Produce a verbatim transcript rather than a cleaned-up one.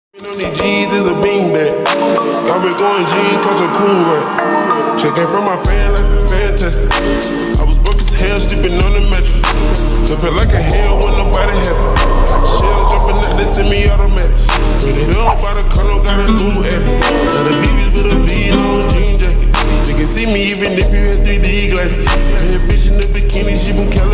On these G's is a beanbag. Got me going jeans cause I'm cool, right? Checking from my fan life is fantastic. I was broke as hell, sleeping on the mattress. It felt like a hell when nobody happy. Shells jumping out, they send me automatic. When it up by the color, got a new habit. Now the V V's with a V long jean jacket. They can see me even if you had three D glasses. Bad bitch in the bikini, she from California.